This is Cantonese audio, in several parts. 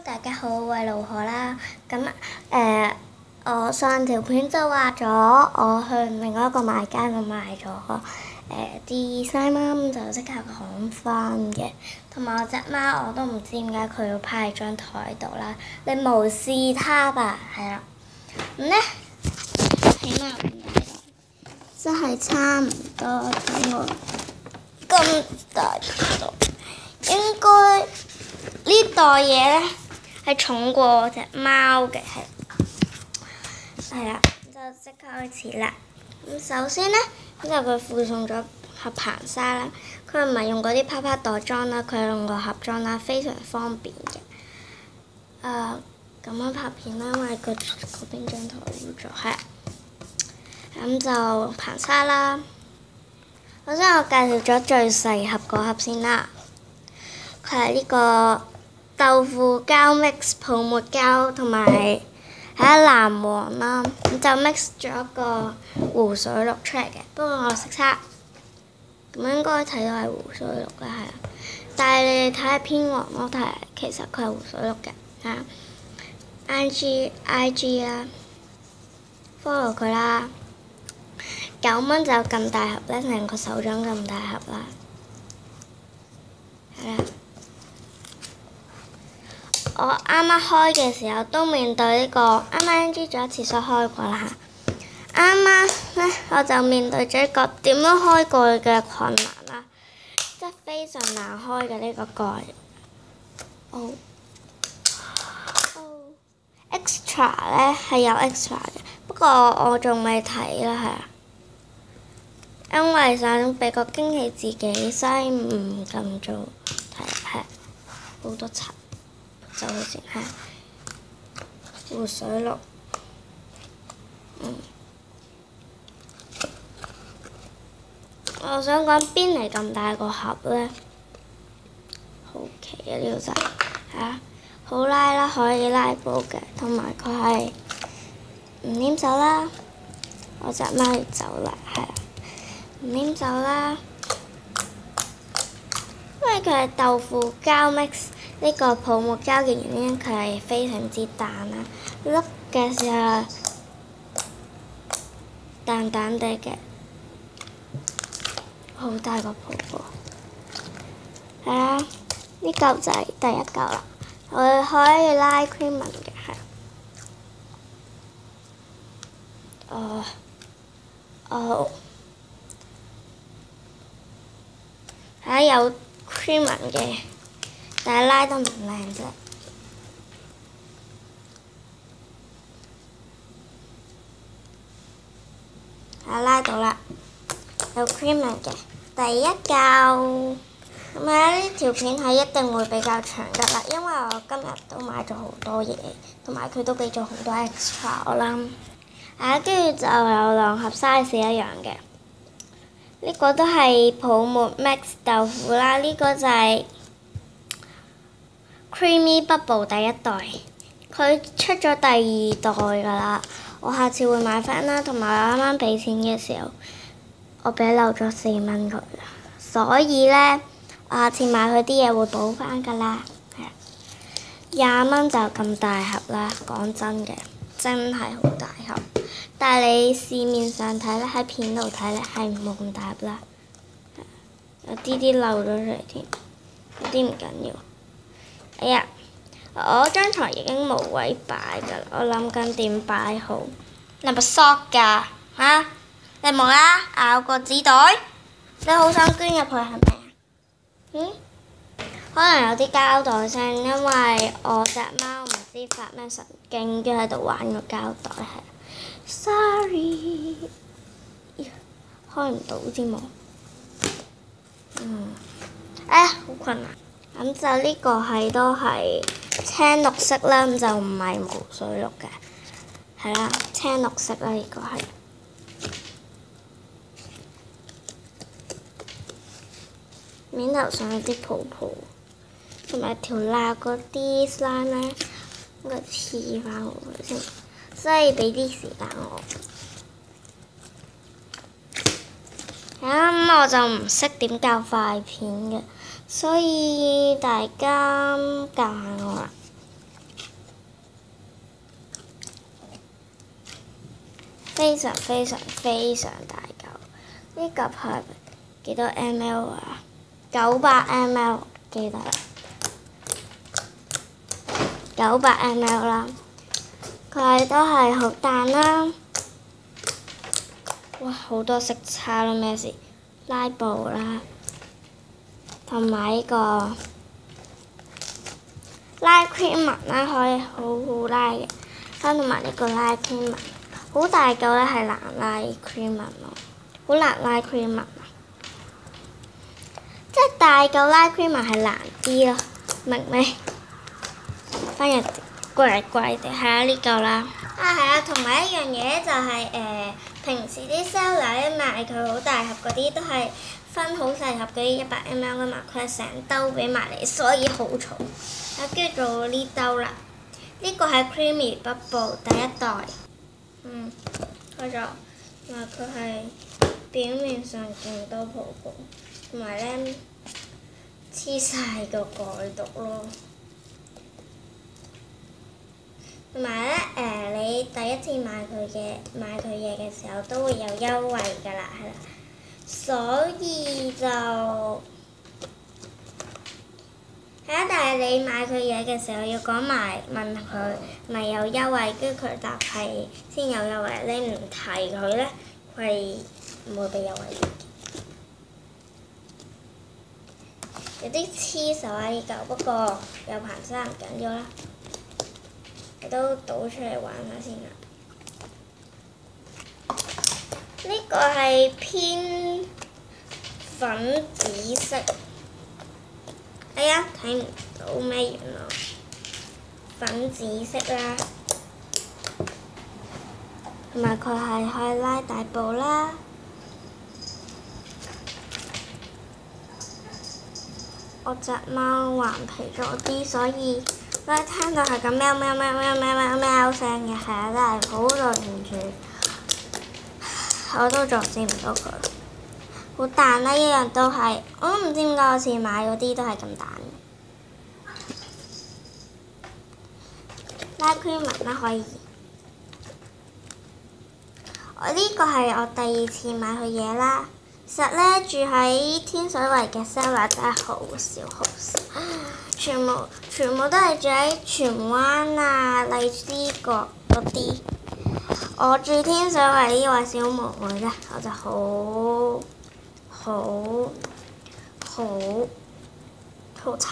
大家好，我係盧可啦。咁我上條片就話咗，我去另外一個賣家度買咗啲衫啦，咁就即刻講翻嘅。同埋我隻貓我都唔知點解佢要趴喺張台度啦，你無視它吧，係啦。咁咧，起碼唔大個，真係差唔多等我咁大個，應該呢袋嘢咧係重過我隻貓嘅，係啦，就即刻開始啦。咁首先咧，咁就佢附送咗盒棚紗啦，佢唔係用嗰啲泡泡袋裝啦，佢係用個盒裝啦，非常方便嘅。咁樣拍片啦，因為嗰邊張台污咗，係。咁就棚紗啦。首先我介紹咗最細盒嗰盒先啦，佢係呢個豆腐膠 mix 泡沫膠同埋係藍黃啦，咁就 mix 咗一個湖水綠出嚟嘅。不過我識測，咁應該睇到係湖水綠嘅，係啊。但係你哋睇下偏黃咯，但係其實佢係湖水綠嘅嚇。IG 啦 ，follow 佢啦。9蚊就咁大盒咧，成個手掌咁大盒啦，係啦。我啱啱開嘅時候都面對呢個，啱啱 NG 咗一次所開過啦嚇。啱啱咧我就面對咗一個點樣開蓋嘅困難啦，即係非常難開嘅呢個蓋。extra 咧係有 extra 嘅，不過我仲未睇啦，係啊。因為想俾個驚喜自己，所以唔咁做睇，係好多層，就好似係湖水綠，我想講邊嚟咁大個盒咧？好奇啊！呢個就係好拉啦，可以拉布嘅，同埋佢係唔黏手啦。我隻貓要走啦，係啊。唔黏手啦，因為佢係豆腐膠 mix 呢個泡沫膠嘅原因，佢係非常之彈啦，碌嘅時候彈彈地嘅，好大個泡泡。係啊，呢嚿就係第一嚿啦，我可以拉 cream 嘅，係。有 cream 嘅，但係拉得唔靚啫。拉到啦，有 cream 嘅第一嚿。咁呢條片係一定會比較長㗎啦，因為我今日都買咗好多嘢，同埋佢都俾咗好多 extra 啦。跟住就有兩盒 size 一樣嘅。呢個都係泡沫 mix 豆腐啦，呢個就係 Creamy Bubble 第一代，佢出咗第二代㗎啦。我下次會買翻啦，同埋我啱啱俾錢嘅時候，我俾漏咗4蚊佢，所以咧我下次買佢啲嘢會補翻㗎啦。20蚊就咁大盒啦，講真嘅，真係好大盒。但係你市面上睇咧，喺片度睇咧係冇咁大盒啦，有啲漏咗出嚟添，有啲唔緊要。哎呀，我張床已經冇位擺㗎啦，我諗緊點擺好。你係咪索㗎嚇？你冇啦，咬個紙袋，你好想捐入去係咪啊？可能有啲膠袋聲，因為我隻貓唔知發咩神經，跟住喺度玩個膠袋係。Sorry， 開唔到添喎。好困難。咁就呢個係都係青綠色啦，咁就唔係湖水綠嘅，係啦，青綠色啦，呢個係。面頭上有啲泡泡，同埋條罅嗰啲衫咧，應該黐翻好佢先。所以俾啲時間我。咁我就唔識點教快片嘅，所以大家教下我啦。 非常大嚿。呢嚿係幾多 ml 啊？900 ml 記得啦，900 ml 啦。佢都係好彈啦。哇！好多色差咯，咩事？拉布啦，同埋呢個拉 cream 紋啦，可以好拉嘅。同埋呢個拉 cream 紋，好大嚿咧，係難拉 cream 紋咯，好難拉 cream 紋啊！即係大嚿拉 cream 紋係難啲咯，明未？翻入貴地，係啊呢嚿啦。係啊，同埋一樣嘢就係平時啲 seller 咧賣佢好大盒嗰啲都係分好細盒嗰啲100 ml 噶嘛，佢係成兜俾埋你，所以好嘈。跟住做呢兜啦，呢個係 Creamy Bubble 第一代，開咗，同埋佢係表面上勁多泡泡，同埋咧黐晒個蓋度咯。同埋咧，你第一次買佢嘢嘅時候都會有優惠㗎啦，係啦，所以就係啊。但係你買佢嘢嘅時候要講埋問佢咪有優惠，跟住佢答係先有優惠。你唔提佢咧，佢係唔會俾優惠嘅。有啲黐手啊呢嚿，不過有棚沙唔緊要啦。都倒出嚟玩下先啦。呢個係偏粉紫色，哎呀睇唔到咩原來粉紫色啦，同埋佢係可以拉大布啦。我隻貓頑皮咗啲，所以咧聽到係咁喵喵喵喵喵喵喵聲嘅，係啊，真係好對唔住，我都阻止唔到佢。好彈啦，一樣都係，我都唔知點解我次買嗰啲都係咁彈嘅。拉 cream 紋啦可以，我呢個係我第2次買佢嘢啦。其實咧住喺天水圍嘅 seller 真係好少，全部都係住喺荃灣啊、荔枝角嗰啲。我住天水圍呢位小妹妹咧，我就好慘。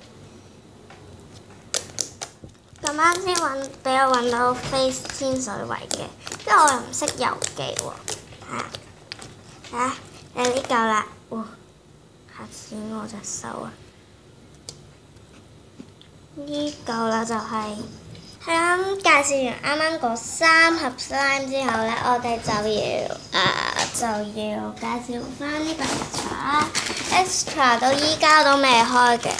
咁啱先俾我揾到 Face 天水圍嘅，跟住我又唔識郵寄喎，呢嚿啦，哇！嚇死我隻手啊！呢嚿啦就係啦，介紹完啱啱嗰3盒 slime 之後咧，我哋就要介紹翻呢個 extra 到依家都未開嘅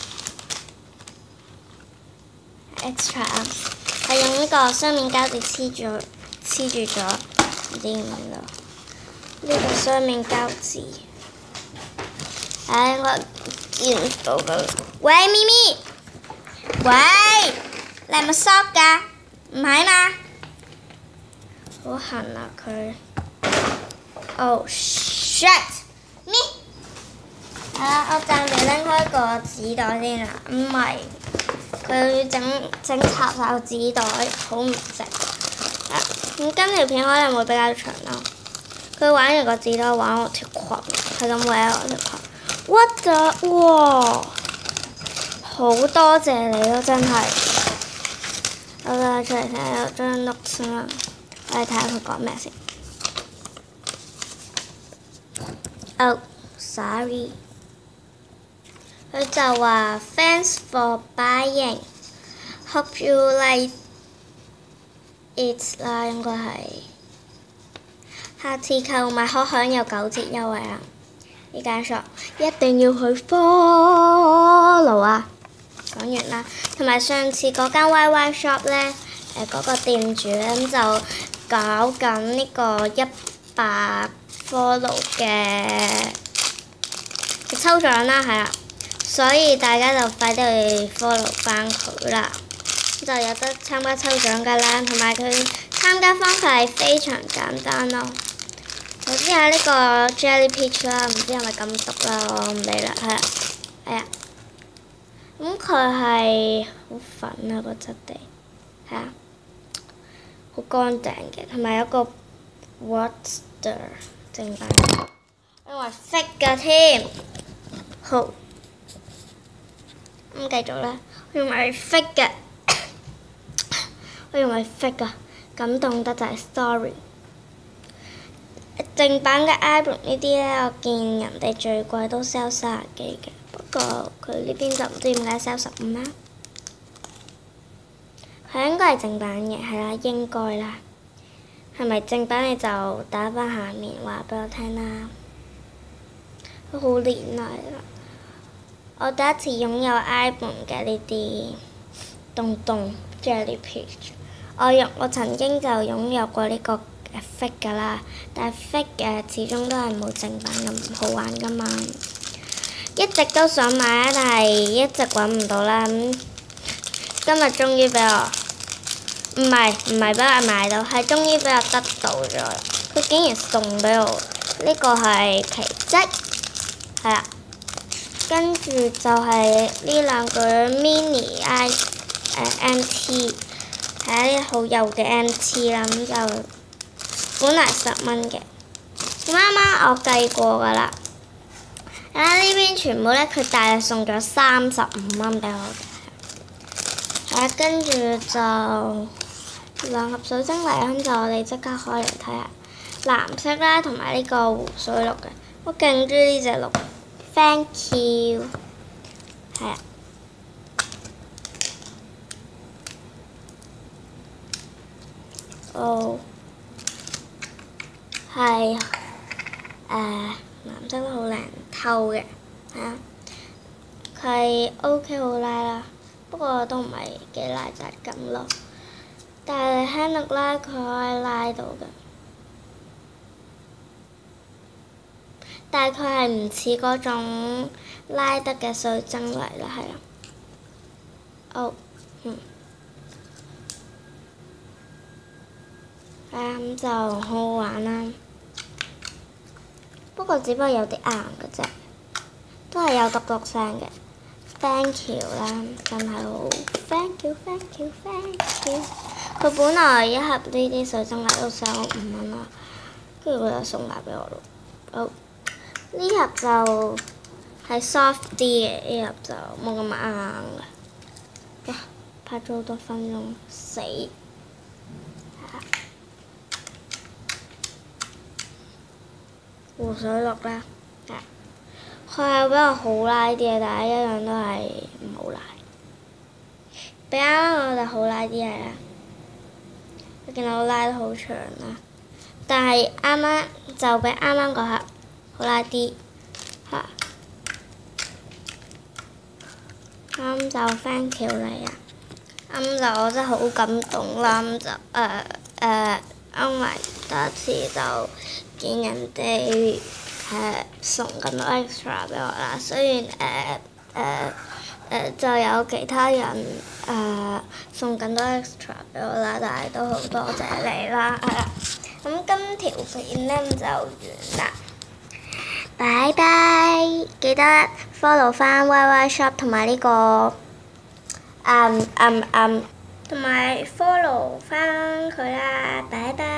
extra， 係用呢個雙面膠紙黐住咗，唔知點樣咯。呢個雙面膠紙，我見唔到佢。喂，咪咪，喂，你係咪 shop 㗎？唔係嘛？好痕啊佢。Oh shit！ 咪，我暫時拎開個紙袋先啦，唔係佢整插晒個紙袋，好唔值。咁今條片可能會比較長咯。佢玩完個紙袋，玩我條裙，係咁搲我條裙。What the？ 哇！好多謝你咯，真係。我攞出嚟睇下，有張 note 啦，我哋睇下佢講咩先。Oh sorry。佢就話 Thanks for buying. Hope you like it 啦，應該係。下次購買可享有9折優惠啊！呢間 shop 一定要去 follow 啊！講完啦，同埋上次嗰間 YY shop 咧，嗰個店主咧就搞緊呢個100 follow 嘅抽獎啦，係啦，所以大家就快啲去 follow 翻佢啦，就有得參加抽獎㗎啦，同埋佢參加方法係非常簡單咯。首先係呢個 Jelly Peach 啦，唔知係咪咁讀啦，我唔理啦，係啦，係啊。咁佢係好粉啊個質地，係啊，好乾淨嘅，同埋有個 Water 正版，因為 fake 㗎添。好，咁繼續啦，我用埋 fake 嘅，我用埋 fake 㗎，感動得就係 sorry。正版嘅 iPhone 呢啲咧，我見人哋最貴都 sell 30幾嘅，不過佢呢邊就唔知點解 sell 15啦。佢應該係正版嘅，係啦，應該啦。係咪正版你就打返下面話俾我聽啦。都好年嚟啦，我第一次擁有 iPhone 嘅呢啲東東 Jelly Peach。我曾經就擁有過呢個fake 㗎啦，但係 fake 嘅始終都係冇正版咁好玩㗎嘛。一直都想買啊，但係一直揾唔到啦。今日終於俾我，唔係俾我買到，係終於俾我得到咗啦。佢竟然送俾我，呢個係奇蹟，係啦。跟住就係呢兩句 mini MT， 係啲好幼嘅 MT 啦，咁就本嚟10蚊嘅，咁啱啱我計過㗎啦。呢邊全部咧，佢大約送咗35蚊俾我嘅。跟住就兩盒水晶泥，咁就我哋即刻開嚟睇下。藍色啦，同埋呢個湖水綠嘅，我勁中意呢隻綠。Thank you。係啊。哦。係藍色都好靚透嘅，係啊，佢係 OK 好拉啦，不過都唔係幾拉雜咁咯。但係輕力拉佢可以拉到嘅，但係佢係唔似嗰種拉得嘅水晶泥啦，係啦。哦，咁就好好玩啦。不過只不過有啲硬嘅啫，都係有篤聲嘅。Thank you 啦，真係好 Thank you，Thank you，Thank you。佢本來一盒呢啲水晶泥都收我5蚊啦，跟住佢就送埋俾我咯。好，呢盒就係 soft 啲嘅，呢盒就冇咁硬嘅。哇！拍咗好多分鐘，死！湖水綠啦，佢係比較好拉啲嘅，但係一樣都係唔好拉。比啱啱我就好拉啲係啦，你見到我拉得好長啦，但係啱啱就比啱啱嗰盒好拉啲嚇。咁就 thank you 你啊！咁就我真係好感動啦，咁就因為第一次就見人哋送咁多 extra 俾我啦，雖然就有其他人送咁多 extra 俾我啦，但係都好多謝你啦，係啦。咁今條片咧就完啦，拜拜！記得 follow 翻 YY Shop 同埋呢個同埋 follow 翻佢啦，拜拜。